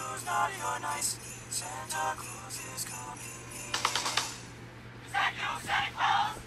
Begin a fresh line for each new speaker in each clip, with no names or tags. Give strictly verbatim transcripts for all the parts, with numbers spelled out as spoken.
who's naughty or nice. Santa Claus is coming. Thank you, Santa Claus.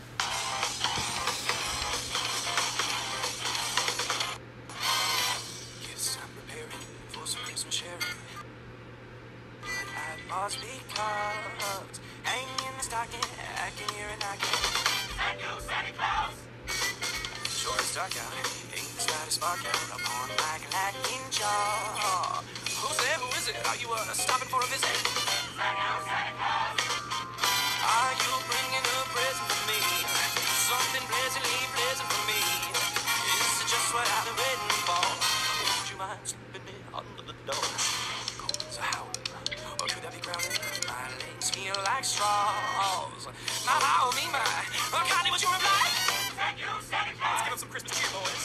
Gifts I'm preparing for some Christmas sharing, but I must be caught hanging in the stocking. I can hear it knocking. Thank you, Santa Claus. Sure it's dark out, ain't the slightest spark out upon my lacking jaw. Who's there? Who is it? Are you uh, stopping for a visit? Thank you, Santa Claus. Are you bringing a present for me? Something pleasantly pleasant for me? Is it just what I've been waiting for? Would you mind slipping me under the door? Cold's a howling, or could I be growling? My legs feel like straws. My, oh me, my. Oh, kindly, was your reply? Thank you, Santa Claus. Let's give him some Christmas cheer, boys.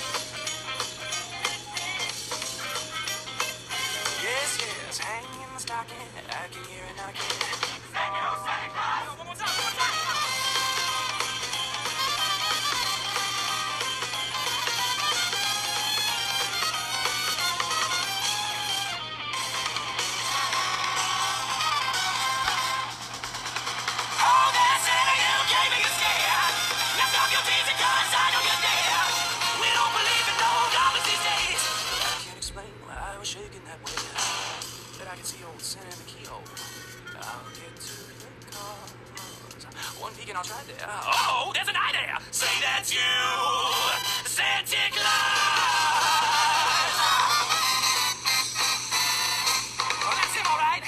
Yes, yes, hanging in the stocking, I can hear it knocking. Thank you, Santa Claus. One more time, one more time. Oh, there, Santa, you gave me a scare. Now stop your teasing, 'cause I know you're there. We don't believe in no goblins these days. I can't explain why I was shaking that way. But I can see old Santa in the keyhole. I'll get to the cars. One peek and I'll try there. Oh, there's an eye there. Say that's you, Santa Claus. Oh, that's him, all right.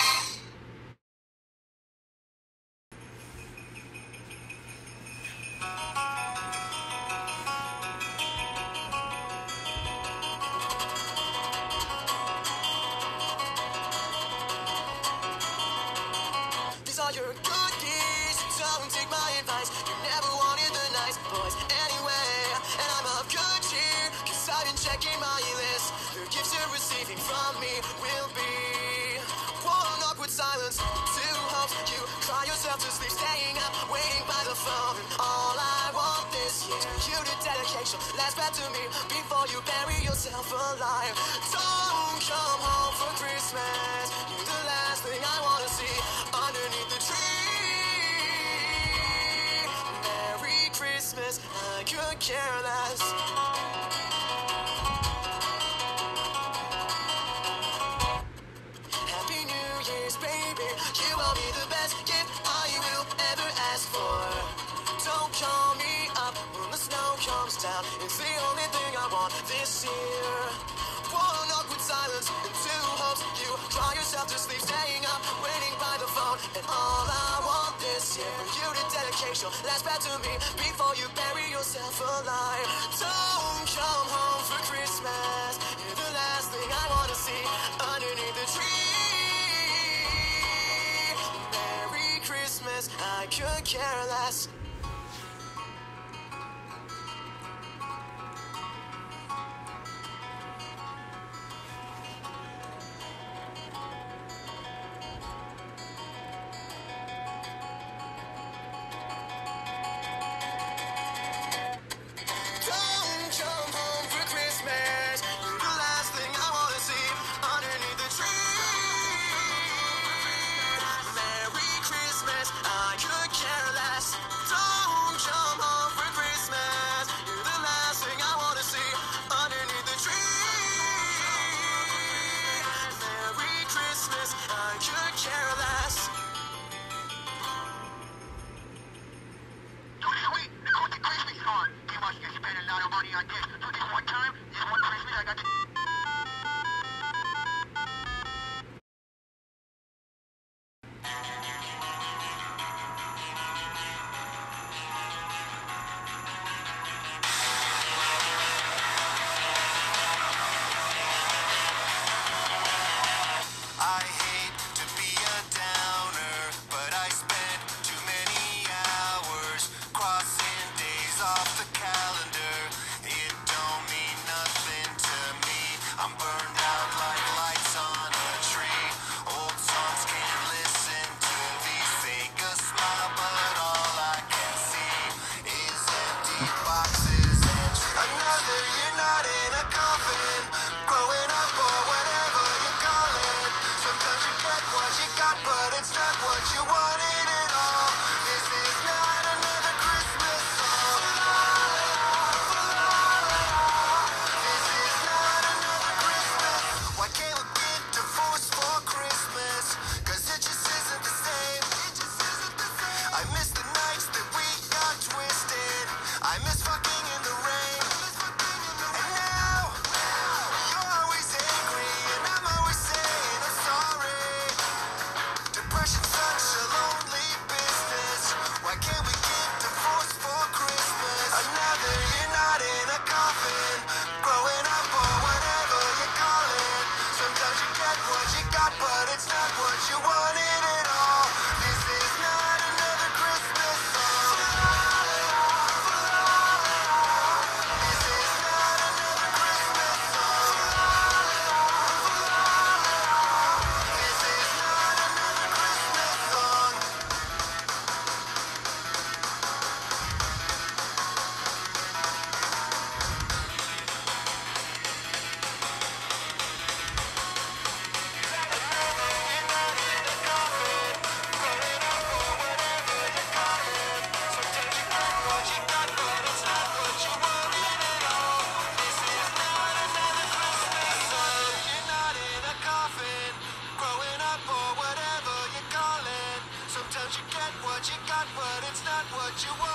These are your cookies. Don't take my advice. You never wanted the nice boys anyway. And I'm of good cheer, 'cause I've been checking my list. The gifts you're receiving from me will be one awkward silence, two hopes you cry yourself to sleep, staying up, waiting by the phone. And all I want this year, you to dedication. Last back to me before you bury yourself alive. Don't come home for Christmas. You're the last thing I wanna see underneath the tree. Merry Christmas, I could care less. Happy New Year's, baby. You will be the best gift I will ever ask for. Don't call me up when the snow comes down. It's the only thing I want this year. One awkward silence and two hopes you cry yourself to sleep, staying up, waiting by the phone. And all I want this year, from you to dedication. Last back to me before you bury yourself alive. Don't come home for Christmas. You're the last thing I want to see underneath the tree. Merry Christmas, I could care less. Don't come home for Christmas. You're the last thing I want to see underneath the tree. Merry Christmas, I could care less. Don't you want.